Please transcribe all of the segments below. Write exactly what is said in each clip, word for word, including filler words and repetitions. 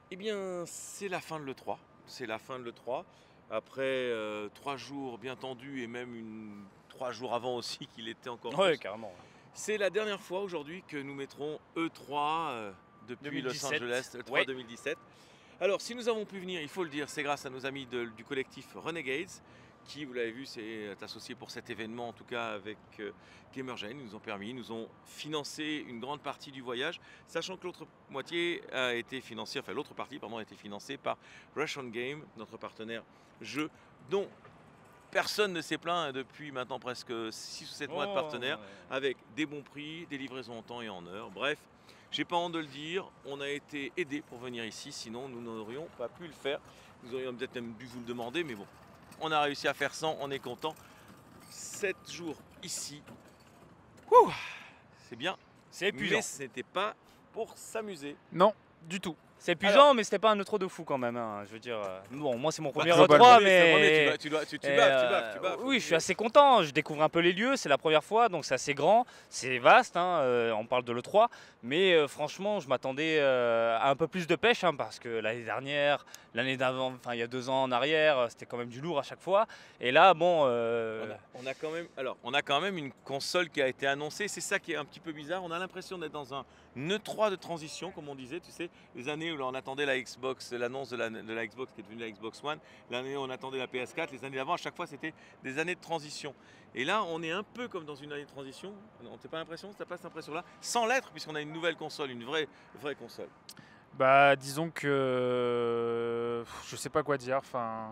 Eh bien, c'est la fin de l'E trois. C'est la fin de l'E trois. Après euh, trois jours bien tendus et même une, trois jours avant aussi qu'il était encore Ouais, plus. carrément. C'est la dernière fois aujourd'hui que nous mettrons E trois euh, depuis Los deux mille dix-sept. Angeles, E trois Ouais. deux mille dix-sept. Alors, si nous avons pu venir, il faut le dire, c'est grâce à nos amis de- du collectif Renegades, qui, vous l'avez vu, s'est associé pour cet événement, en tout cas avec euh, Gamergen. Ils nous ont permis, ils nous ont financé une grande partie du voyage, sachant que l'autre moitié a été financée, enfin l'autre partie, pardon, a été financée par Russian Game, notre partenaire jeu, dont personne ne s'est plaint depuis maintenant presque six ou sept mois de Oh, partenaire, ouais. avec des bons prix, des livraisons en temps et en heure. Bref, j'ai pas honte de le dire, on a été aidés pour venir ici, sinon nous n'aurions pas pu le faire. Nous aurions peut-être même dû vous le demander, mais bon, on a réussi à faire sans, on est content. Sept jours ici, ouh, c'est bien, C'est épuisant. mais ce n'était pas pour s'amuser. Non, du tout. C'est épuisant, mais c'était pas un E trois de fou quand même. Hein. Je veux dire, euh, bon, moi c'est mon premier E globalement, trois, Oui, c'est vrai, mais. mais tu dois, tu, dois, tu, tu Et, baves, tu euh, baves, tu baves. Oui, je suis assez content. Je découvre un peu les lieux. C'est la première fois, donc c'est assez grand, c'est vaste. Hein, euh, on parle de l'E trois, mais euh, franchement, je m'attendais euh, à un peu plus de pêche, hein, parce que l'année dernière, l'année d'avant, enfin il y a deux ans en arrière, c'était quand même du lourd à chaque fois. Et là, bon. Euh, On a, on a quand même, alors, on a quand même une console qui a été annoncée. C'est ça qui est un petit peu bizarre. On a l'impression d'être dans un E trois de transition, comme on disait. Tu sais, les années où on attendait la Xbox, l'annonce de la, de la Xbox qui est devenue la Xbox One, l'année où on attendait la P S quatre, les années d'avant, à chaque fois, c'était des années de transition. Et là, on est un peu comme dans une année de transition. On t'a pas l'impression, t'as pas cette impression-là, sans l'être, puisqu'on a une nouvelle console, une vraie, vraie console. Bah, disons que je sais pas quoi dire. Enfin,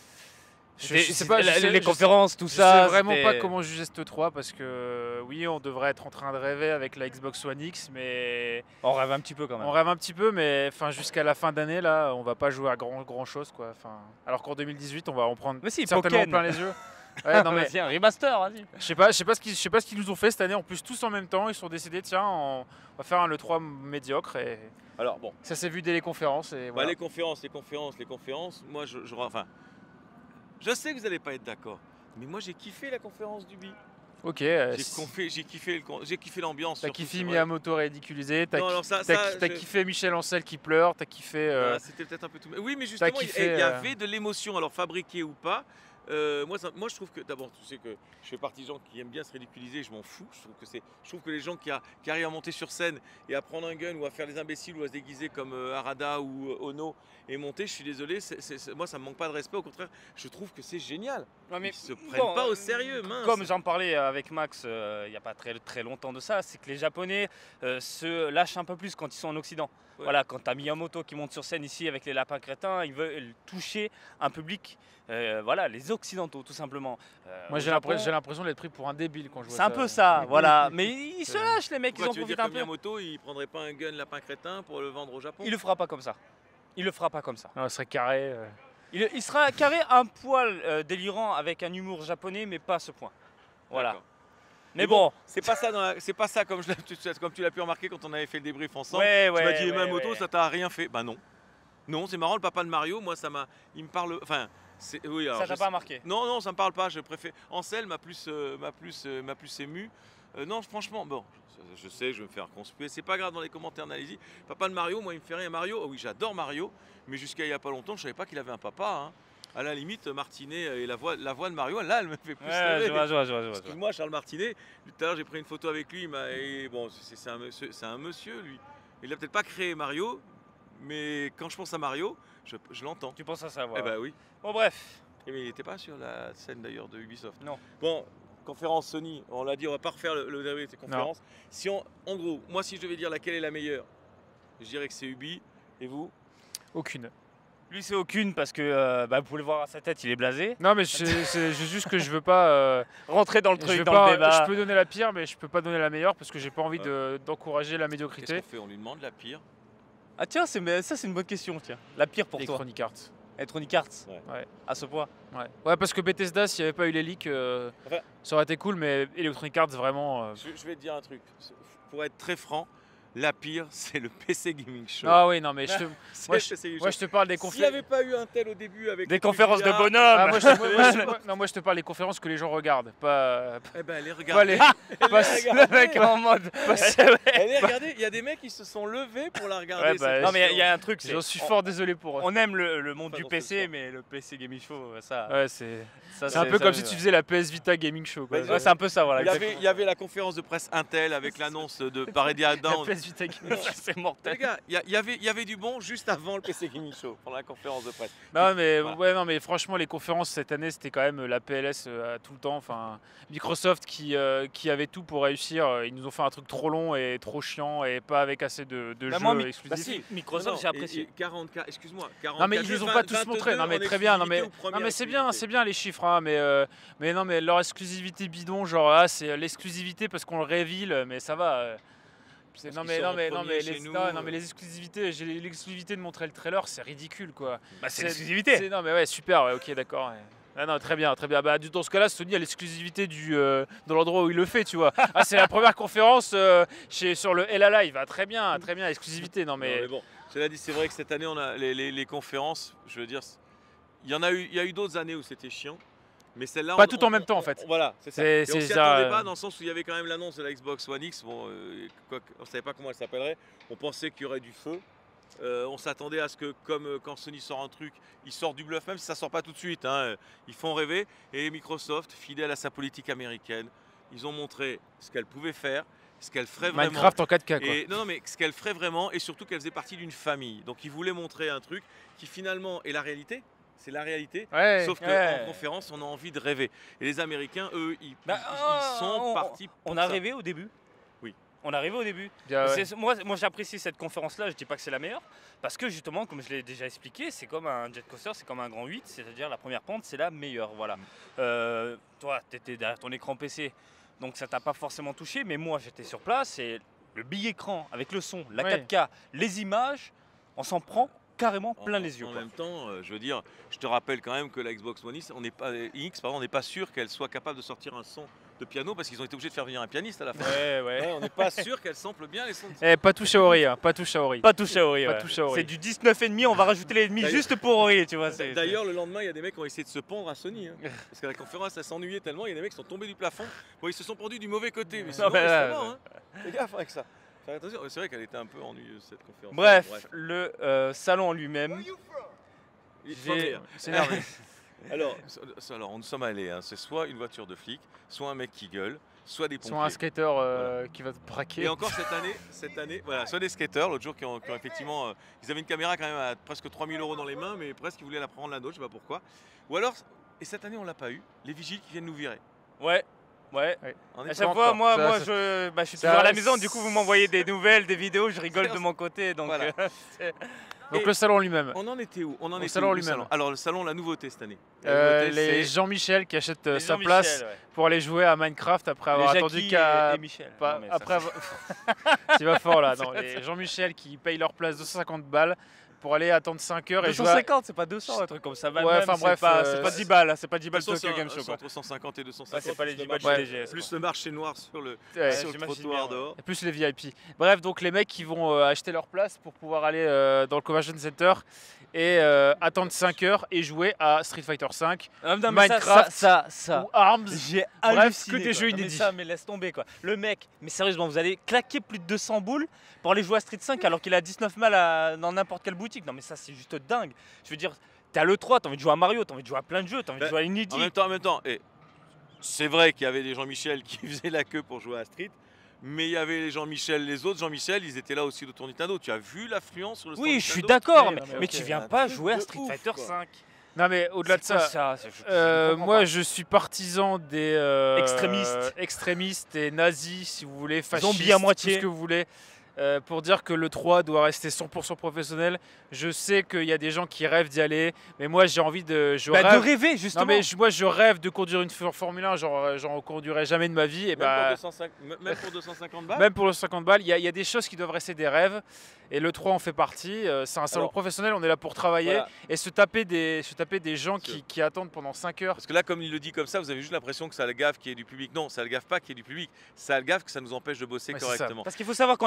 je, c'était- je sais pas. la- je sais- les je conférences, tout sais- ça. Je sais vraiment c'était- pas comment juger ce trois parce que oui, on devrait être en train de rêver avec la Xbox One X, mais On rêve un petit peu quand même. on rêve un petit peu. Mais enfin, jusqu'à la fin d'année là, on va pas jouer à grand grand chose quoi. Enfin, alors qu'en deux mille dix-huit, on va en prendre Mais si, certainement Pokken. plein les yeux. Ouais, non mais Vas-y, un remaster, vas-y. je sais pas, je sais pas ce qu'ils, je sais pas ce qu'ils nous ont fait cette année. En plus, tous en même temps, ils sont décidés. Tiens, on va faire un E trois médiocre et Alors, bon. ça s'est vu dès les conférences et Bah, voilà. les conférences, les conférences, les conférences. Moi, je, je, enfin, je sais que vous n'allez pas être d'accord, mais moi, j'ai kiffé la conférence du B. Ok. euh, J'ai si- confé- j'ai kiffé, le con- j'ai kiffé l'ambiance. T'as surtout, kiffé c'est vrai. Miyamoto ridiculisé, t'as Non, ki- alors ça- t'as ça, ki- t'as je- kiffé Michel Ancel qui pleure, t'as kiffé. euh, Ah, c'était peut-être un peu tout. Oui, mais justement, il, kiffé, il y euh, avait de l'émotion, alors fabriquée ou pas. Euh, moi, ça- moi, je trouve que d'abord, tu sais que je fais partie des gens qui aiment bien se ridiculiser, je m'en fous. Je trouve que c'est, je trouve que les gens qui, a- qui arrivent à monter sur scène et à prendre un gun ou à faire les imbéciles ou à se déguiser comme euh, Arada ou euh, Ono et monter, je suis désolé, c'est- c'est- c'est- moi, ça me manque pas de respect. Au contraire, je trouve que c'est génial. Ouais, mais Ils se prennent bon, pas au euh, sérieux, mince. Comme j'en parlais avec Max euh, il n'y a pas très, très longtemps de ça, c'est que les Japonais euh, se lâchent un peu plus quand ils sont en Occident. Ouais. Voilà, quand tu as Miyamoto qui monte sur scène ici avec les lapins crétins, ils veulent toucher un public, euh, voilà, les Occidentaux tout simplement. Euh, Moi au j'ai Japon, l'impression, j'ai l'impression d'être pris pour un débile quand je vois c'est ça. un peu ça, voilà. Mais ils se Euh, lâchent les mecs, Pourquoi ils en tu veux dire profitent que un peu. Miyamoto, il prendrait pas un gun lapin crétin pour le vendre au Japon? Il le fera pas comme ça. Il le fera pas comme ça. Non, ce serait carré. euh. Il, il sera carré un poil euh, délirant avec un humour japonais, mais pas à ce point. Voilà. D'accord. Mais Mais bon, C'est pas ça, dans la- c'est pas ça comme, je l'ai- tu- comme tu l'as pu remarquer quand on avait fait le débrief ensemble. ouais, Tu ouais. m'as dit, ouais, Miyamoto, ouais. ça t'a rien fait? Bah non. Non, c'est marrant, le papa de Mario, moi, ça m'a. Il me parle. Enfin, c'est. Oui, alors. Ça je t'a sais- pas marqué. Non, non, ça me parle pas, je préfère. Ansel m'a plus, euh, m'a plus, euh, m'a plus ému. Euh, non, franchement, bon, je, je sais, je vais me faire conspuer. C'est pas grave dans les commentaires, allez-y. Papa de Mario, moi, il me fait rien. Mario, oh oui, j'adore Mario, mais jusqu'à il y a pas longtemps, je savais pas qu'il avait un papa. Hein. À la limite, Martinet et la voix, la voix de Mario, là, elle me fait plus Ouais, rêver. je vois, je vois, je vois, je vois, je vois. Excuse-moi, Charles Martinet. Tout à l'heure, j'ai pris une photo avec lui. Il m'a. et bon, c'est c'est un monsieur, c'est un monsieur, lui. Il a peut-être pas créé Mario, mais quand je pense à Mario, je, je l'entends. Tu penses à ça, Eh voilà. ben oui. Bon, bref. Eh, mais il n'était pas sur la scène d'ailleurs de Ubisoft. Non. Bon, conférence Sony. On l'a dit, on va pas refaire le, le déroulé de ces conférences. Si on, en gros, moi, si je devais dire laquelle est la meilleure, je dirais que c'est Ubi. Et vous? Aucune. Lui, c'est aucune parce que euh, bah, vous pouvez le voir à sa tête, il est blasé. Non mais c'est c'est juste que je veux pas. euh, Rentrer dans le je, truc, veux dans pas- le débat. je peux donner la pire, mais je peux pas donner la meilleure parce que j'ai pas envie de- d'encourager la Qu'est-ce médiocrité. qu'on fait? On lui demande la pire. Ah tiens, c'est- mais ça c'est une bonne question, tiens. La pire pour toi. Electronic Arts. Electronic Arts. Ouais. Ouais. À ce point. Ouais. Ouais, parce que Bethesda, s'il n'y avait pas eu les leaks, euh, Enfin- ça aurait été cool, mais Electronic Arts vraiment. euh, Je, je vais te dire un truc. Pour être très franc, La pire, c'est le P C Gaming Show. Ah oui, non, mais je te, C'est moi, le je, P C Gaming moi, Show. je te parle des S'il n'y conférences. avait pas eu un tel au début avec Des les conférences de milliards, bonhomme. Ah, moi, je, moi, moi, je- non, moi, je te parle des conférences que les gens regardent, pas, Eh ben, allez pas regarder. les. Allez pas- regarder. Le mec en mode. Allez regarder. Il y a des mecs qui se sont levés pour la regarder. Ouais, bah, cette Non, mais il y a- il y, émission. a un truc, c'est. J'en suis on- fort désolé pour eux. On aime le, le monde Pas du dans ce P C, sens. mais le P C Gaming Show, ça. Ouais, c'est ça, c'est un peu ça, comme ça, si tu ouais. faisais la P S Vita Gaming Show. Quoi. Bah, Ouais, c'est un peu ça, voilà. Il y, avait, il y avait la conférence de presse Intel avec l'annonce de Paredia La Down. P S Vita Gaming Show. c'est Les mortel. gars, il y, a- il y avait, il y avait du bon juste avant le P C Gaming Show, pendant la conférence de presse. Non mais, Voilà. ouais, non mais franchement les conférences cette année c'était quand même la P L S euh, tout le temps. Enfin, Microsoft qui, euh, qui avait tout pour réussir, euh, ils nous ont fait un truc trop long et trop chiant et pas avec assez de, de Bah, jeux moi, mi- exclusifs. bah si, Microsoft, Non, non, j'ai apprécié. et- et quarante K, excuse-moi. Non mais ils jeux, nous ont pas tous vingt- montré. Non mais vingt-deux très bien. Non en mais, exclusivité ou non mais c'est première bien, c'est bien les chiffres. Hein, mais, euh, mais non mais leur exclusivité bidon, genre ah, c'est l'exclusivité parce qu'on le révèle, mais ça va. euh. C'est- Parce Non qu'ils mais, sont non, en mais, non, premier mais chez les, nous, non, non, euh. mais les exclusivités, j'ai l'exclusivité de montrer le trailer, c'est ridicule quoi. Bah, c'est C'est- l'exclusivité. c'est- Non mais ouais super, ouais, ok d'accord. Ouais. Ah non, très bien, très bien. Bah, du- dans ce cas-là, Sony a l'exclusivité du euh, dans l'endroit où il le fait, tu vois. Ah, c'est la première conférence euh, chez, sur le L A Live. Ah, très bien, très bien, exclusivité. Non Non, mais, mais bon, cela dit, c'est vrai que cette année, on a les, les- les conférences, je veux dire, il y en a eu, il y a eu d'autres années où c'était chiant, mais celle-là, Pas on- tout en on- même temps, en on- fait. Voilà, c'est ça. C'est- Et on c'est s'y ça, attendait euh. pas dans le sens où il y avait quand même l'annonce de la Xbox One X. Bon, euh, quoi que- on savait pas comment elle s'appellerait. On pensait qu'il y aurait du feu. Euh, on s'attendait à ce que, comme euh, quand Sony sort un truc, il sort du bluff, même si ça sort pas tout de suite. Hein, euh, ils font rêver. Et Microsoft, fidèle à sa politique américaine, ils ont montré ce qu'elle pouvait faire, ce qu'elle ferait vraiment. Minecraft en quatre K quoi. Et, non, non, mais ce qu'elle ferait vraiment, et surtout qu'elle faisait partie d'une famille. Donc ils voulaient montrer un truc qui finalement est la réalité. C'est la réalité. Ouais. Sauf qu'en ouais. conférence, on a envie de rêver. Et les Américains, eux, ils, Bah, ils- ils oh, sont on- partis. pour On a ça. rêvé au début. Oui. On a rêvé au début. Bien, ouais. C'est- Moi, moi j'apprécie cette conférence-là, je dis pas que c'est la meilleure, parce que justement, comme je l'ai déjà expliqué, c'est comme un jet coaster, c'est comme un grand huit, c'est-à-dire la première pente, c'est la meilleure. Voilà. Euh, toi, tu étais derrière ton écran P C, donc ça t'a pas forcément touché, mais moi, j'étais sur place et le big écran avec le son, la Ouais. quatre K, les images, on s'en prend carrément En- plein les yeux. En quoi. même temps, euh, je veux dire, je te rappelle quand même que la Xbox One X, on n'est pas, X, pardon, on n'est pas sûr qu'elle soit capable de sortir un son de piano parce qu'ils ont été obligés de faire venir un pianiste à la fin. Ouais, ouais. Ouais, on n'est pas sûr qu'elle sample bien les sons. de- Eh, pas tout Shaori, hein, pas tout Shaori. Pas touché à Ori. Pas ouais. touché à Ori. C'est du dix-neuf virgule cinq, on va rajouter les ennemis D'ailleurs- juste pour Ori, tu vois. c'est- D'ailleurs, le lendemain, il y a des mecs qui ont essayé de se pendre à Sony. hein. Parce qu'à la conférence, ça s'ennuyait tellement, il y a des mecs qui sont tombés du plafond. Bon, ils se sont pendus du mauvais côté. Mais sinon, Ah bah ils là, sont morts, hein. Fais gaffe avec ça. Fais attention, c'est vrai qu'elle était un peu ennuyeuse cette conférence. Bref, le euh, salon en lui-même. Il faut j'ai- rire. C'est énervé. Alors, c'est- alors, nous sommes allés, hein, c'est soit une voiture de flic, soit un mec qui gueule, soit des pompiers. Soit un skater euh, qui va te braquer. Et encore cette année, cette année, voilà, soit des skateurs, l'autre jour qui ont, qui ont effectivement, euh, ils avaient une caméra quand même à presque trois mille euros dans les mains, mais presque ils voulaient la prendre la nôtre, je sais pas pourquoi. Ou alors, et cette année on l'a pas eu, les vigiles qui viennent nous virer. Ouais, ouais. On À est chaque pas fois, encore. moi, Ça, moi ça- je, bah, je suis ça- toujours à la maison, du coup, vous m'envoyez des nouvelles, des vidéos, je rigole Ça- de mon côté. Donc, Voilà. euh, c'est- Donc Et- le salon lui-même. On en était où On en Au était salon où, le lui-même. salon Alors le salon, la nouveauté cette année. La Euh, nouveauté, les c'est- Jean-Michel qui achète euh, les sa Jean-Michel, place ouais. pour aller jouer à Minecraft après avoir Les attendu Jackie qu'à et, et Michel. pas- Non, mais ça, après c'est- avoir- tu vas fort là. Non, les Jean-Michel qui payent leur place deux cent cinquante balles pour aller attendre cinq heures et jouer. à- deux cent cinquante, c'est pas deux cents, un truc comme ça. va Ouais, même, enfin, c'est bref, pas, euh, c'est pas dix balles, c'est pas dix De balles toute façon, Tokyo Game c'est Show. un- Quoi. entre cent cinquante et deux cent Ouais, cinquante. c'est pas les plus dix le balles marché- du T G S. Plus quoi. le marché noir sur le, Ouais, sur le j'imagine trottoir bien, ouais. dehors. Et plus les V I P. Bref, donc les mecs qui vont euh, acheter leur place pour pouvoir aller euh, dans le Convention Center et euh, attendre cinq heures et jouer à Street Fighter cinq Ah, non, mais ça, Minecraft ça, ça, ça. ou Arms. J'ai Bref, halluciné. que des quoi. jeux Non, mais inédits. ça, mais laisse tomber quoi. Le mec, mais sérieusement, vous allez claquer plus de deux cents boules pour aller jouer à Street cinq alors qu'il a dix-neuf mal à- dans n'importe quelle boutique. Non mais ça c'est juste dingue. Je veux dire, t'as le trois, t'as envie de jouer à Mario, t'as envie de jouer à plein de jeux, t'as envie de Bah, jouer à En Unity. même temps, en même temps, et c'est vrai qu'il y avait des Jean-Michel qui faisaient la queue pour jouer à Street, mais il y avait les Jean-Michel, les autres Jean-Michel, ils étaient là aussi autour de Nintendo. Tu as vu l'affluence sur le stand Oui, je suis Nintendo d'accord, Oui, mais, non, mais mais ok. tu viens Un pas truc jouer à de Street ouf, Fighter quoi. cinq. Non mais au-delà de C'est quoi ça, ça, je- je euh, comprends moi pas. je suis partisan des euh, Extrémistes. extrémistes et nazis si vous voulez, fascistes, Zombies à moitié. tout ce que vous voulez. euh, pour dire que le trois doit rester cent pour cent professionnel. Je sais qu'il y a des gens qui rêvent d'y aller, mais moi j'ai envie de... Je Bah, de rêve... rêver Non justement. mais je- moi je rêve de conduire une F- Formule un, genre j'en conduirai jamais de ma vie. Et Même, bah, pour deux cent cinquante, m- même pour deux cent cinquante balles. même pour le cinquante balles, il y, a- il y a des choses qui doivent rester des rêves. Et le trois en fait partie. Euh, c'est un salon Alors, professionnel, on est là pour travailler. Voilà. Et se taper des, se taper des gens Sûr. qui, qui attendent pendant cinq heures. Parce que là, comme il le dit comme ça, vous avez juste l'impression que ça le gaffe qu'il y ait du public. Non, ça le gaffe pas qu'il y ait du public. Ça le gaffe que ça nous empêche de bosser Ouais, c'est ça. correctement. Parce qu'il faut savoir qu'on a des rendez-vous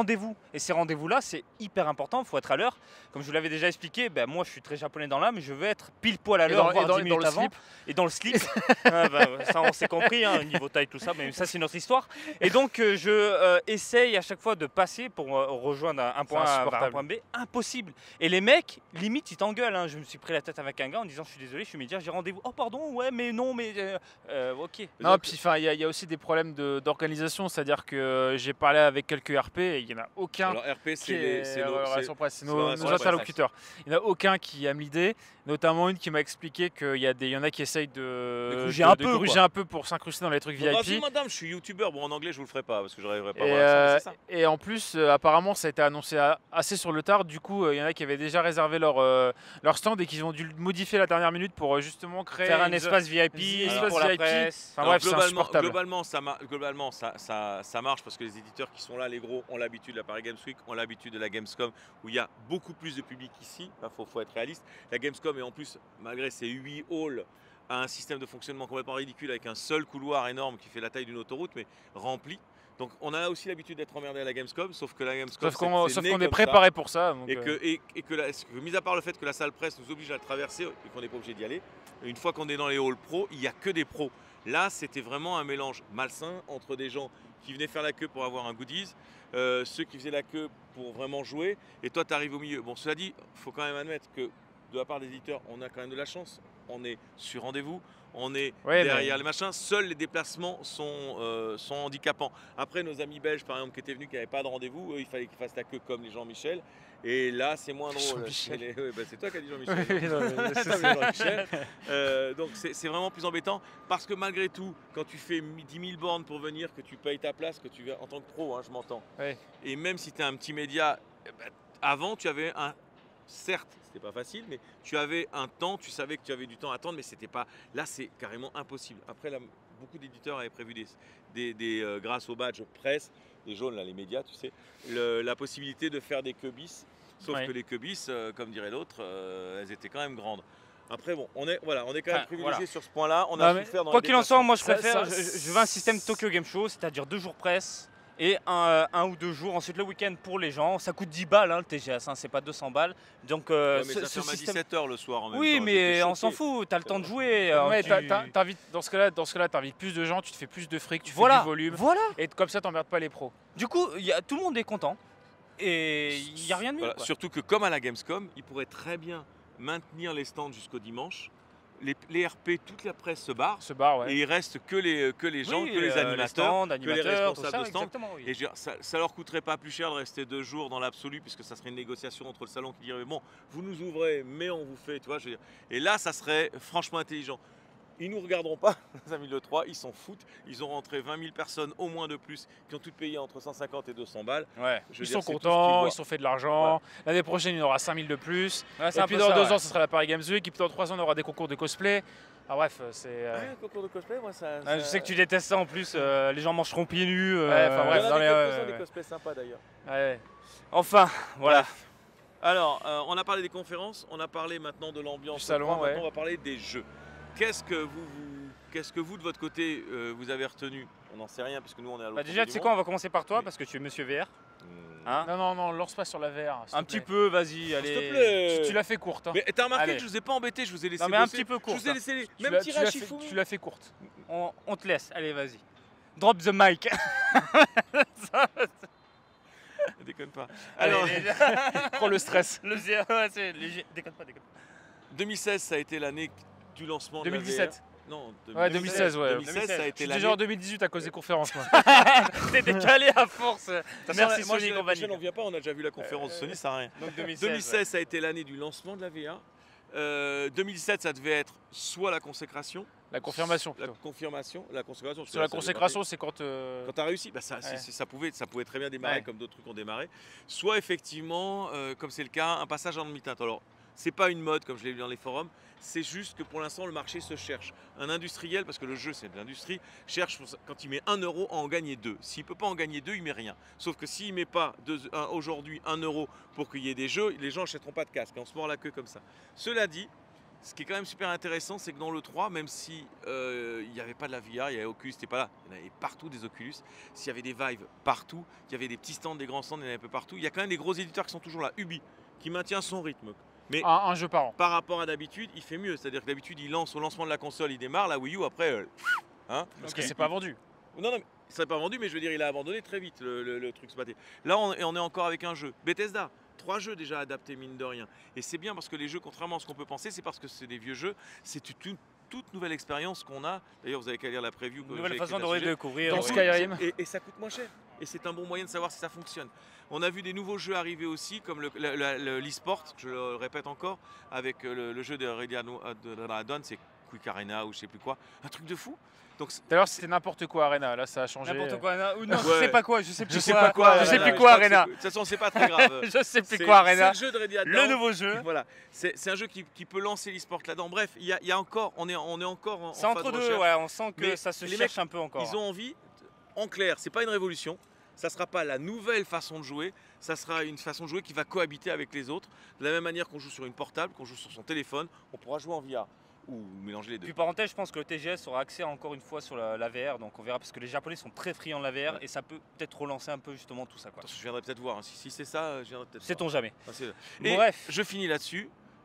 rendez-vous. Et ces rendez-vous-là, c'est hyper important, il faut être à l'heure. Comme je vous l'avais déjà expliqué, ben, moi je suis très japonais dans l'âme, je veux être pile poil à Et l'heure, dans- et voire dans- dix et dans minutes le avant. slip. Et dans le slip. Ah, bah, ça on s'est compris, hein, niveau taille, tout ça, mais ça c'est notre histoire. Et donc euh, je euh, essaye à chaque fois de passer pour euh, rejoindre un, un point A vers un insupportable. point B. Impossible. Et les mecs, limite, ils t'engueulent. Hein. Je me suis pris la tête avec un gars en disant je suis désolé, je suis média, j'ai rendez-vous. Oh pardon, ouais, mais non, mais euh, euh, ok. Non, puis enfin, il y, a- il y a aussi des problèmes de- d'organisation, c'est-à-dire que euh, j'ai parlé avec quelques R P et il n'y en a aucun. Alors R P, qui c'est est- les- c'est euh, nos- ouais, c'est- relation presse, c'est c'est nos, la nos relation presse. interlocuteurs. Il n'y en a aucun qui aime l'idée, notamment une qui m'a expliqué qu'il y, a des- il y en a qui essayent de, De gruger un peu, gruger quoi. un peu pour s'incruster dans les trucs Bon, V I vas-y, P. madame, je suis youtubeur. Bon, en anglais, je vous le ferai pas parce que je n'arriverai pas à Et, voir ça, mais euh, c'est ça. et en plus, euh, apparemment, ça a été annoncé a- assez sur le tard. Du coup, euh, il y en a qui avaient déjà réservé leur, euh, leur stand et qui ont dû le modifier à la dernière minute pour euh, justement créer Faire un une- espace V I P une espace pour la V I P. presse. Enfin Alors, bref, c'est globalement, insupportable. globalement, ça, mar- globalement ça, ça- ça marche parce que les éditeurs qui sont là, les gros, ont l'habitude de la Paris Games Week, ont l'habitude de la Gamescom où il y a beaucoup plus de public ici. Il faut, faut être réaliste. La Gamescom est en plus, malgré ses huit halls, a un système de fonctionnement complètement ridicule avec un seul couloir énorme qui fait la taille d'une autoroute mais rempli. Donc on a aussi l'habitude d'être emmerdé à la Gamescom, sauf que la Gamescom, Sauf qu'on c'est- c'est sauf né qu'on est comme ça. préparé pour ça. donc, Et euh, que, et, et que, la- que, mis à part le fait que la salle presse nous oblige à le traverser et qu'on n'est pas obligé d'y aller, une fois qu'on est dans les halls pro, il n'y a que des pros. Là, c'était vraiment un mélange malsain entre des gens qui venaient faire la queue pour avoir un goodies, euh, ceux qui faisaient la queue pour vraiment jouer, et toi, tu arrives au milieu. Bon, cela dit, il faut quand même admettre que de la part des éditeurs, on a quand même de la chance. On est sur rendez-vous, on est Ouais, derrière mais- les machins. Seuls les déplacements sont, euh, sont handicapants. Après, nos amis belges, par exemple, qui étaient venus, qui n'avaient pas de rendez-vous, eux, il fallait qu'ils fassent la queue comme les Jean-Michel. Et là, c'est moins drôle. Jean-Michel. C'est les- ouais, bah, c'est toi qui as dit Jean-Michel. Oui, non, mais Ça, c'est c'est ça. Jean-Michel. Euh, donc c'est c'est vraiment plus embêtant parce que malgré tout, quand tu fais dix mille bornes pour venir, que tu payes ta place, que tu viens en tant que pro, hein, je m'entends. Ouais. Et même si tu es un petit média, eh ben, avant tu avais un. Certes, c'était pas facile, mais tu avais un temps, tu savais que tu avais du temps à attendre, mais c'était pas. Là, c'est carrément impossible. Après, là, beaucoup d'éditeurs avaient prévu des, des, des, euh, grâce au badge presse, les jaunes, là, les médias, tu sais, le- la possibilité de faire des queues bis. Sauf Ouais. que les queues bis, euh, comme dirait l'autre, euh, elles étaient quand même grandes. Après, bon, on est, voilà, on est quand même Enfin, privilégié voilà. sur ce point-là. On Non, a mais souffert dans Quoi les qu'il en soit, déplacements. moi je Ça- préfère, ça- je, je veux un système Tokyo Game Show, c'est-à-dire deux jours presse et un, un ou deux jours, ensuite le week-end pour les gens. Ça coûte dix balles hein, le T G S, hein, c'est pas deux cents balles. Donc euh, Ouais, mais ce, ça ce ferme à système. dix-sept heures le soir en même Oui, temps. mais j'étais on s'en choqué. fout, t'as le temps de jouer. euh, Ouais, tu- t'as- t'as- t'invites- dans ce cas-là, dans ce cas-là, t'invites plus de gens, tu te fais plus de fric, tu Voilà, fais du volume, voilà. et comme ça, t'emmerdes pas les pros. Du coup, y a, tout le monde est content et il n'y a rien de mieux. Voilà, quoi. surtout que comme à la Gamescom, ils pourraient très bien maintenir les stands jusqu'au dimanche. Les, les R P, toute la presse se barre. Ce bar, ouais. Et il reste que les, que les gens, Oui, que les euh, animateurs, stands, que les animateurs, tout responsables ça, de stand. exactement, oui. Et je veux dire, ça, ça leur coûterait pas plus cher de rester deux jours dans l'absolu, puisque ça serait une négociation entre le salon qui dirait bon, vous nous ouvrez, mais on vous fait, tu vois. Je veux dire. Et là, ça serait franchement intelligent. Ils nous regarderont pas, les amis le trois, ils s'en foutent. Ils ont rentré vingt mille personnes au moins de plus, qui ont toutes payé entre cent cinquante et deux cents balles. Ouais. Je veux Ils dire, sont c'est tout ce qu'ils contents, voient. ils se sont fait de l'argent. L'année prochaine, il y en aura cinq mille de plus. Ouais, c'est Et un puis peu dans ça, deux ouais. ans, ce sera la Paris Games Week. Et puis dans trois ans, on aura des concours de cosplay. Ah bref, c'est. euh, Ouais, concours de cosplay, moi ça. Ouais, je sais que tu détestes ça en plus, euh, les gens mangeront pieds nus. euh, Ouais, enfin, bref, Il y en dans a les- des, ouais, quelques-uns ouais, des ouais. cosplays sympas d'ailleurs. ouais. Enfin, voilà. Alors, euh, on a parlé des conférences, on a parlé maintenant de l'ambiance Du salon, au point, ouais. maintenant on va parler des jeux. Qu'est-ce que vous, vous- qu'est-ce que vous de votre côté euh, vous avez retenu? On n'en sait rien puisque nous on est à l'autre Bah déjà, bout tu du sais quoi, on monde. va commencer par toi Oui. parce que tu es monsieur V R. Hmm. Hein Non, non, non, lance pas sur la V R. s'il un te petit plaît. peu, vas-y, S'il allez. te plaît. Tu, tu l'as fait courte. hein. Mais t'as remarqué Allez. que je vous ai pas embêté, je vous ai laissé Non mais un bosser. petit peu court. Je vous ai laissé les... Tu même l'as- tu tirage l'as fait- Shifumi. Tu l'as fait courte. On, on te laisse, allez, vas-y. Drop the mic. Déconne pas. Alors, Alors, Prends le stress. le zéro, ouais, c'est léger. Déconne pas, déconne pas. deux mille seize ça a été l'année du lancement deux mille dix-sept. de la V R. Non, Ouais, deux mille seize, ouais. deux mille seize, ça a Je été suis l'année. déjà en deux mille dix-huit à cause des conférences, moi. T'es décalé à force. De toute façon, Merci moi, Sony je- et la compagnie. prochaine, on vient pas, on a déjà vu la conférence de Sony, ça sert à rien. Donc deux mille seize. deux mille seize, ça a été l'année du lancement de la V R. Euh, deux mille dix-sept, ça devait être soit la consécration, La confirmation, la plutôt. confirmation, la consécration. parce que Sur la là, ça devait consécration, c'est quand. euh, pas- Quand tu as réussi, bah, ça, c'est- Ouais. c'est- ça, pouvait, ça pouvait très bien démarrer Ouais. comme d'autres trucs ont démarré. Soit effectivement, euh, comme c'est le cas, un passage en demi-teinte. Alors, c'est pas une mode comme je l'ai vu dans les forums, c'est juste que pour l'instant le marché se cherche. Un industriel, parce que le jeu c'est de l'industrie, cherche pour ça- quand il met un euro à en gagner deux. S'il peut pas en gagner deux, il met rien. Sauf que s'il met pas deux- un- aujourd'hui un euro pour qu'il y ait des jeux, les gens n'achèteront pas de casque. On se mord la queue comme ça. Cela dit, ce qui est quand même super intéressant, c'est que dans le trois, même si euh, il n'y avait pas de la V R, il y avait Oculus, c'était pas là, il y en avait partout des Oculus. S'il y avait des Vive partout, il y avait des petits stands, des grands stands, il y en avait un peu partout. Il y a quand même des gros éditeurs qui sont toujours là. Ubi, qui maintient son rythme. Mais Un, un jeu par an. par rapport à d'habitude, il fait mieux. C'est-à-dire que d'habitude, il lance au lancement de la console, il démarre. La Wii U, après, euh, hein, Parce que que c'est pas vendu. Non, non, mais il serait pas vendu, mais je veux dire, il a abandonné très vite le, le- le truc se battait. Là, on, et on est encore avec un jeu. Bethesda, trois jeux déjà adaptés, mine de rien. Et c'est bien parce que les jeux, contrairement à ce qu'on peut penser, c'est parce que c'est des vieux jeux, c'est une, une toute nouvelle expérience qu'on a. D'ailleurs, vous avez qu'à lire la preview. que Nouvelle j'ai façon écrite de à ce sujet. redécouvrir. Dans ouais. Skyrim. Et, et ça coûte moins cher. Et c'est un bon moyen de savoir si ça fonctionne. On a vu des nouveaux jeux arriver aussi, comme le- le- le- le- l'e-sport, je le répète encore, avec euh, le, le jeu de Radan, c'est Quick Arena ou je sais plus quoi. Un truc de fou. Donc, c'est- Tout à l'heure, c'était n'importe quoi Arena. Là, ça a changé. N'importe quoi, Arena. Ou non, je Ouais. sais pas quoi, je sais plus Je sais quoi. pas quoi, je sais Arena, plus je quoi, crois que Arena. c'est- De toute façon, c'est pas très grave. Je sais plus C'est- quoi, Arena. C'est le jeu de Radiant. Le nouveau jeu. Voilà, c'est c'est un jeu qui, qui peut lancer l'e-sport là-dedans. Bref, il y, a- il y a encore, on est, on est encore en, en C'est phase entre de deux, recherche. ouais, on sent que Mais ça se les cherche mecs, un peu encore. Ils ont envie, en clair, c'est pas une révolution. Ça sera pas la nouvelle façon de jouer. Ça sera une façon de jouer qui va cohabiter avec les autres. De la même manière qu'on joue sur une portable, qu'on joue sur son téléphone, on pourra jouer en V R ou mélanger les deux. Puis parenthèse, je pense que le T G S aura accès encore une fois sur la, la V R, donc on verra parce que les Japonais sont très friands de la V R Ouais. et ça peut peut-être relancer un peu justement tout ça, quoi. Attends, je viendrai peut-être voir. hein. Si, si c'est ça, je viendrai peut-être. voir. Sait-on jamais. Enfin, c'est- Et Bref. je finis là-dessus.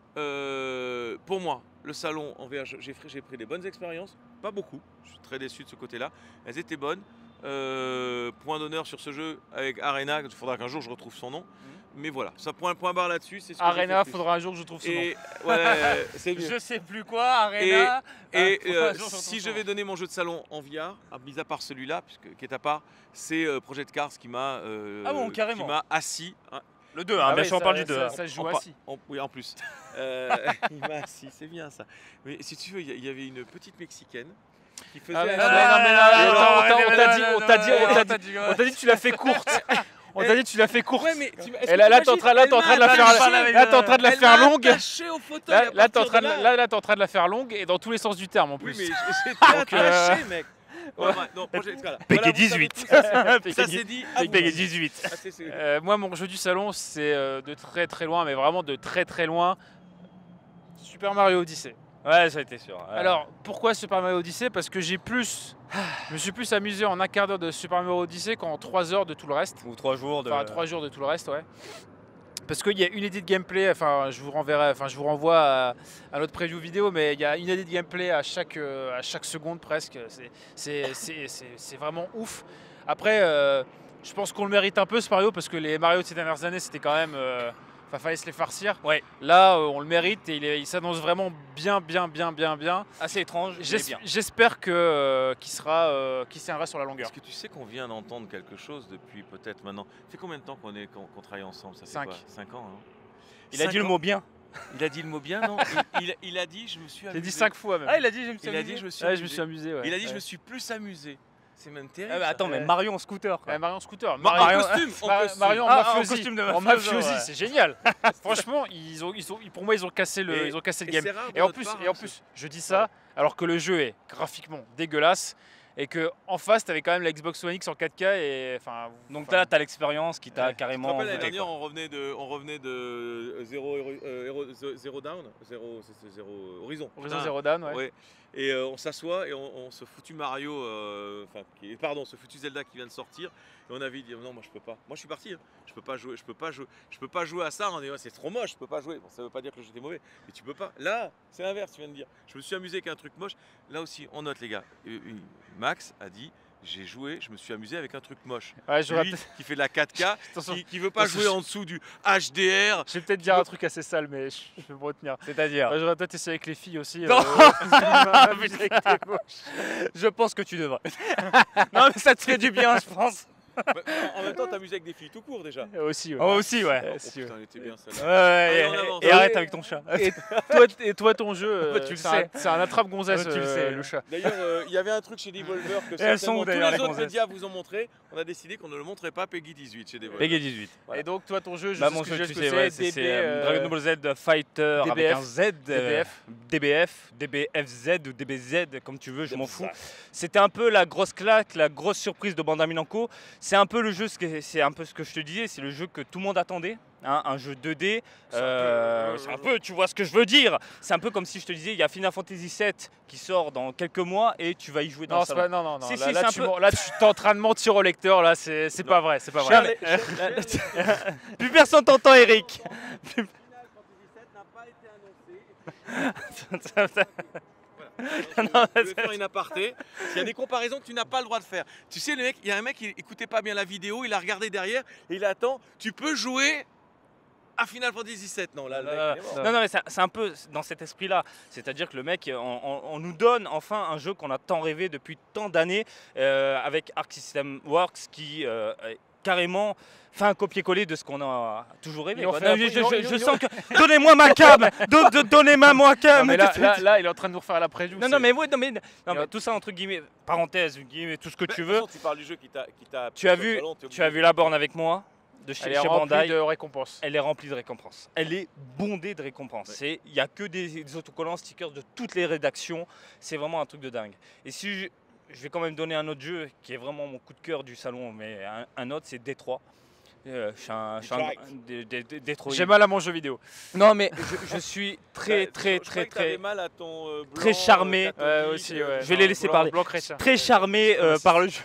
Euh, pour moi, le salon en V R, j'ai pris, j'ai pris des bonnes expériences. Pas beaucoup. Je suis très déçu de ce côté-là. Elles étaient bonnes. Euh, point d'honneur sur ce jeu avec Arena. Il faudra qu'un jour je retrouve son nom. Mais voilà, ça point point barre là-dessus. C'est ce que j'ai Arena, fait de plus. faudra un jour que je trouve ce nom. Et ouais, c'est mieux. Je sais plus quoi, Arena. Et Ah, euh, un jour, je si retrouve je son vais nom. donner mon jeu de salon en V R, à- mis à part celui-là, puisque qui est à part, c'est euh, Project Cars qui m'a euh, Ah bon, carrément. qui m'a assis. hein, Le deux, Ah hein, bien ouais, sûr, on ça- parle du deux. ça- hein. Ça se en joue pa- assis. en- oui, en plus. Euh, il m'a assis, c'est bien ça. Mais si tu veux, il y a- il y avait une petite Mexicaine qui faisait. Ah ouais, un- non, mais- non, mais là, Et attends, alors, attends, on t'a dit, on t'a dit, on t'a dit, dit. on t'a dit que tu l'as fait courte. On t'a dit que tu l'as fait courte. Ouais, mais tu- est-ce Et que là, là, t'imagines, t'es en train, là, t'es en elle train de la m'a faire, attaché- là, t'es en train de la elle faire m'a longue. attaché au fauteuil Là, à là, t'es en partir train de, de là. là, là, t'es en train de la faire longue et dans tous les sens du terme en Oui, plus. mais j- j'étais Donc, euh, attaché, mec. Ouais, ouais. ouais, non, Project Cars. Peggy Voilà, vous savez dix-huit. tout, ça, c'est- Peggy Ça c'est dit. à vous. Peggy dix-huit. Ah, c'est- c'est- Euh, moi, mon jeu du salon, c'est euh, de très très loin, mais vraiment de très très loin, Super Mario Odyssey. Ouais, ça a été sûr. Ouais. Alors, pourquoi Super Mario Odyssey? Parce que j'ai plus, je me suis plus amusé en un quart d'heure de Super Mario Odyssey qu'en trois heures de tout le reste. Ou trois jours de. Enfin, trois jours de tout le reste, ouais. Parce qu'il y a une idée de gameplay, enfin je vous renverrai, enfin je vous renvoie à, à notre preview vidéo, mais il y a une idée de gameplay à chaque, euh, à chaque seconde presque. C'est- C'est c'est- c'est- c'est vraiment ouf. Après, euh, je pense qu'on le mérite un peu ce Mario parce que les Mario de ces dernières années, c'était quand même, euh, enfin fallait se les farcir. Ouais. Là, euh, on le mérite et il, est- il s'annonce vraiment bien, bien, bien, bien, bien. Assez étrange, mais J'es- bien. J'espère que euh, qu'il sera, euh, qu'il tiendra sur la longueur. Est-ce que tu sais qu'on vient d'entendre quelque chose depuis peut-être maintenant? Ça fait combien de temps qu'on est qu'on qu'on travaille ensemble? Ça fait Cinq. quoi Cinq ans. hein Il a Cinq dit le ans. mot bien. Il a dit le mot bien, non il, il- il a dit je me suis amusé. J'ai dit cinq fois même. Ah, il a dit, je me suis Il a amusé. dit je me suis Ouais, amusé. je me suis amusé. Ouais. Il a dit je Ouais. me suis plus amusé. C'est même terrible. Ah, bah, ça. attends, mais Ouais. Mario en scooter, quoi. Ouais, Marion Scooter. Mar- Mario- en costume, en Mar- costume. Marion en Ah, en mafiosi. costume de En mafioso, mafiosi, ouais. c'est génial. Franchement, ils ont, ils ont, pour moi, ils ont cassé le, Et- ils ont cassé le Et game. c'est rare de Et en notre plus, part, et en hein, plus, je dis ça alors que le jeu est graphiquement dégueulasse et que en face, t'avais quand même la Xbox One X en quatre K et enfin. Donc enfin, là, t'as l'expérience qui t'a Ouais. Tu te carrément. rappelles l'année envoûté, dernière, quoi. on revenait de, on revenait de euh, zéro, héro- euh, héro- zé- zéro down, zéro, c'est- c'est zéro horizon. Horizon Putain. Zero Dawn, ouais. Ouais. Et euh, on s'assoit et on, on se foutu Mario, euh, enfin, qui- pardon, ce foutu Zelda qui vient de sortir. Et on avait dit non, moi je peux pas. Moi je suis parti. hein. Je peux pas jouer. Je peux pas jouer. Je peux pas jouer à ça. On est, ouais, c'est trop moche. Je peux pas jouer. Bon, ça veut pas dire que j'étais mauvais, mais tu peux pas. Là, c'est l'inverse. Tu viens de dire. Je me suis amusé avec un truc moche. Là aussi, on note les gars. Euh, euh, Max a dit. J'ai joué, je me suis amusé avec un truc moche. Ouais, j'aurais Lui, peut-être- qui fait de la quatre K, Attention, qui, qui veut pas Attention, jouer je- en dessous du H D R. je vais peut-être dire un truc assez sale, mais je, je vais me retenir. C'est-à-dire. Ouais, J'aurais peut-être essayé avec les filles aussi. Non. euh, m'amuser avec tes mots. Je pense que tu devrais. Non, mais ça te fait du bien, je pense. Bah, en même temps, t'amuses avec des filles tout court déjà. Euh, aussi, ouais. Oh, aussi, ouais. Euh, Oh, si, putain, ouais. elle était bien Ouais, celle-là. ouais, Allez, et, on avance. et arrête avec ton chat. Et toi, et toi, ton jeu, euh, Ouais, tu le c'est un- sais. c'est un attrape-gonzesse, Ouais, tu le euh, sais. le chat. D'ailleurs, euh, il y avait un truc chez Devolver que elles sont certainement où, tous d'ailleurs, les les autres gonzesses médias vous ont montré. On a décidé qu'on ne le montrait pas Peggy dix-huit chez Devolver. Peggy dix-huit. Voilà. Et donc, toi, ton jeu, je Bah, sais mon ce jeu, que tu je sais, sais, ouais, c'est D B, c'est, euh, euh, Dragon Ball Z Fighter D B F, avec un Z. euh, D B F. D B F, D B F Z ou D B Z, comme tu veux, je m'en fous. C'était un peu la grosse claque, la grosse surprise de Bandai Namco. C'est un peu le jeu, ce que- c'est un peu ce que je te disais, c'est le jeu que tout le monde attendait. hein, un jeu deux D. C'est un peu, euh, euh, c'est un peu, tu vois ce que je veux dire. C'est un peu comme si je te disais, il y a Final Fantasy sept qui sort dans quelques mois et tu vas y jouer dans Non, le c'est salon. pas, non, non, non. Si, là, si, là, c'est un tu peu- men- là, tu es en train de mentir au lecteur. Là, c'est c'est pas vrai. C'est pas vrai. Charles- Charles- Plus personne t'entend, Eric. Plus- Final Fantasy sept n'a pas été annoncé. Non, Je vais faire une aparté. Il y a des comparaisons que tu n'as pas le droit de faire. Tu sais, le mec, il y a un mec qui écoutait pas bien la vidéo, il a regardé derrière et il attend. Tu peux jouer à Final Fantasy sept. Non, là, le mec, il est mort. Non, non, mais c'est c'est un peu dans cet esprit-là. C'est-à-dire que le mec, on, on- on nous donne enfin un jeu qu'on a tant rêvé depuis tant d'années euh, avec Arc System Works qui euh, est carrément fait un copier-coller de ce qu'on a toujours rêvé. Ils ont quoi. fait Non, un- je je- ils ont- je- ils ont- je ils sens que. Donnez-moi ma cam Don- don- Donnez-moi ma Non, cam mais là, là, là, il est en train de nous refaire la preview. Non, c'est- non, mais, ouais, non, mais, non, Il mais a- tout ça entre guillemets, parenthèse, guillemets, tout ce que Mais, tu de veux. toute façon, tu parles du jeu qui t'a. qui t'a Tu as pris sur le vu, salon, t'es tu as obligé vu de- la borne avec moi de chez, Elle est chez remplie Bandai. de récompenses. Elle est remplie de récompenses. Elle est bondée de récompenses. Ouais. C'est- Il n'y a que des, des autocollants, stickers de toutes les rédactions. C'est vraiment un truc de dingue. Et si je, je vais quand même donner un autre jeu qui est vraiment mon coup de cœur du salon, mais un, un autre, c'est Détroit. Euh, je suis un, je suis un- Detroit. des- des- des- Detroit. J'ai mal à mon jeu vidéo. Non, mais je, je suis très, Bah, très, je- je très, croyais que t'avais très, mal à ton, euh, blanc, très charmé. euh, catholique, Ouais, aussi, euh, ouais. Je vais les laisser Blanc- parler. blanc chrétien. très charmé euh, Ouais, par le jeu.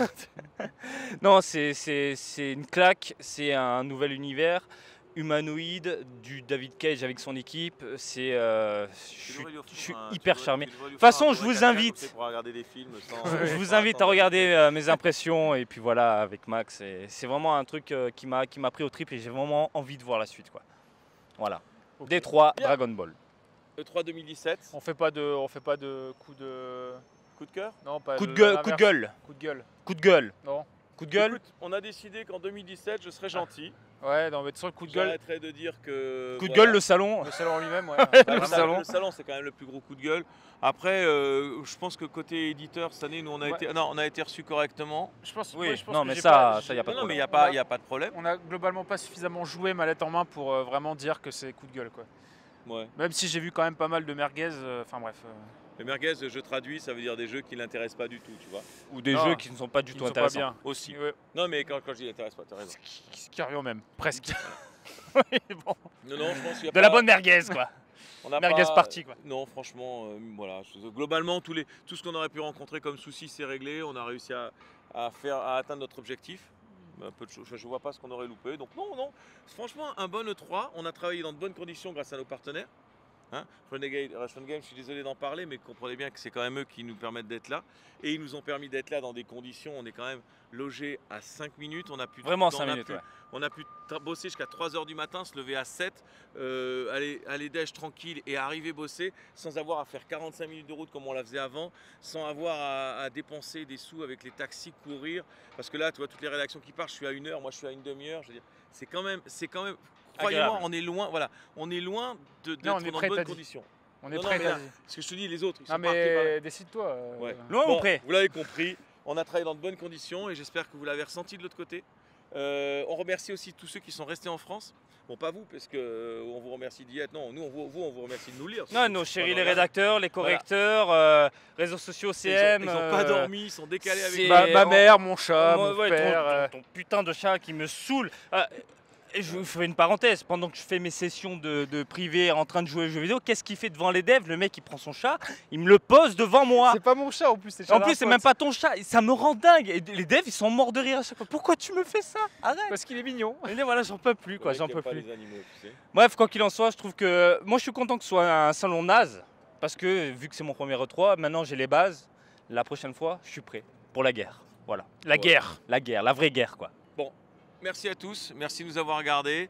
Non, c'est c'est- c'est une claque, c'est un nouvel univers humanoïde du David Cage avec son équipe. C'est, euh, je Tu suis- devrais lui offrir je suis un- tu hyper devrais- charmé. tu devrais lui toute façon, offrir un je vrai vous quatre K, invite. comme ça, il pourra regarder des films sans- Je vous sans invite à attendre. regarder euh, mes impressions et puis voilà avec Max. et C'est vraiment un truc euh, qui m'a qui m'a pris au trip et j'ai vraiment envie de voir la suite quoi. Voilà. Ok. Détroit, Bien. Dragon Ball. E trois deux mille dix-sept, On fait pas de, on fait pas de coup de, coup de cœur. non pas. Coup de gueule, coup de l'inverse. gueule, Coup de gueule. coup de gueule, Non. coup de gueule. Écoute, on a décidé qu'en deux mille dix-sept, je serais gentil. Ouais, non mais sur le coup de gueule. J'arrêterai de dire que. Coup de voilà. gueule le salon. Le salon en lui-même, ouais. Bah, le voilà, salon. Le salon, c'est quand même le plus gros coup de gueule. Après, euh, je pense que côté éditeur, cette année, nous, on a, Ouais. été, non, on a été reçus correctement. Je pense. Oui, ouais, je pense non, que mais j'ai ça, pas- ça, y a pas de Non, non, mais il problème. n'y a, pas- y a pas de problème. On a globalement pas suffisamment joué mallette en main pour euh, vraiment dire que c'est coup de gueule quoi. Ouais. Même si j'ai vu quand même pas mal de merguez. euh, Enfin bref. euh, Les merguez, je traduis, ça veut dire des jeux qui ne l'intéressent pas du tout, tu vois. Ou des Non, jeux qui ne sont pas du qui tout ne sont pas intéressants. bien. Aussi. Ouais. Non, mais quand, quand je dis n'intéresse pas, t'as raison. Ce qui revient au même, presque. Oui, bon. Non, non, je pense qu'il y a De pas- la bonne merguez quoi. on n'a merguez pas- party, quoi. Non, franchement, euh, voilà. je- Globalement, tous les, tout ce qu'on aurait pu rencontrer comme souci, c'est réglé. On a réussi à, à faire, à atteindre notre objectif. Un peu de choses, je ne vois pas ce qu'on aurait loupé. Donc non, non. Franchement, un bon E trois. On a travaillé dans de bonnes conditions grâce à nos partenaires. Hein, Renegade, Russian Games, je suis désolé d'en parler, mais comprenez bien que c'est quand même eux qui nous permettent d'être là. Et ils nous ont permis d'être là dans des conditions. On est quand même logé à cinq minutes. On a pu, Vraiment on cinq a minutes. pu- Ouais. On a pu tra- bosser jusqu'à trois heures du matin, se lever à sept, euh, aller, aller déj tranquille et arriver bosser sans avoir à faire quarante-cinq minutes de route comme on la faisait avant, sans avoir à, à dépenser des sous avec les taxis, courir. Parce que là, tu vois, toutes les rédactions qui partent, je suis à une heure, moi je suis à une demi-heure. Je veux dire, c'est quand même, c'est quand même. Croyez-moi, Agréable. on est loin, voilà, on est loin de, d'être Non, on est dans prêt, de bonnes t'as dit. conditions. On est Non, non, prêt. mais t'as là, dit. Ce que je te dis, les autres, ils sont Non partis par là. mais décide-toi. euh, Ouais. Loin ou Bon, près vous l'avez compris, on a travaillé dans de bonnes conditions et j'espère que vous l'avez ressenti de l'autre côté. Euh, on remercie aussi tous ceux qui sont restés en France. Bon, pas vous, parce que euh, on vous remercie d'y être. Non, nous, on vous, vous, on vous remercie de nous lire. Non, nos chéris, les Voilà. rédacteurs, les correcteurs, euh, réseaux sociaux, Ils C ont, M. ils ont pas euh, dormi, ils sont décalés avec c'est- nous. Ma, ma on- mère, mon chat, moi, mon ouais, ton- père. ton, euh, ton putain de chat qui me saoule. Ah, et je vous fais une parenthèse, pendant que je fais mes sessions de, de privé en train de jouer aux jeux vidéo, qu'est-ce qu'il fait devant les devs? Le mec il prend son chat, il me le pose devant moi. C'est pas mon chat en plus. c'est le chat En d'un plus c'est pote. même pas ton chat, et ça me rend dingue. Et les devs ils sont morts de rire à chaque fois. Pourquoi tu me fais ça? Arrête. Parce qu'il est mignon. Et là, voilà, j'en peux plus Le quoi, mec j'en qui peux aime pas plus. les animaux, tu sais. Bref, quoi qu'il en soit, je trouve que moi je suis content que ce soit un salon naze parce que vu que c'est mon premier E trois, maintenant j'ai les bases. La prochaine fois, je suis prêt pour la guerre. Voilà, La Ouais. guerre. la guerre, la vraie guerre quoi. Merci à tous, merci de nous avoir regardés.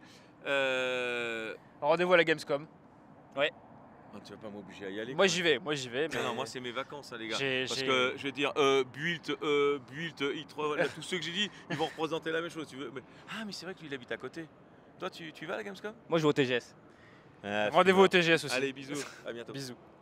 Euh... Rendez-vous à la Gamescom. oh, tu vas pas m'obliger à y aller. Moi quoi. j'y vais, moi j'y vais. Mais Non, non, moi c'est mes vacances, hein, les gars. J'ai- Parce j'ai- que je veux dire, euh, Built, euh, Built, I trois, là, tous ceux que j'ai dit, ils vont représenter la même chose. Tu veux. Mais... Ah, mais c'est vrai que lui il habite à côté. Toi, tu, tu vas à la Gamescom? Moi je vais au T G S. Ah, Rendez-vous au super. T G S aussi. Allez, bisous, à bientôt. Bisous.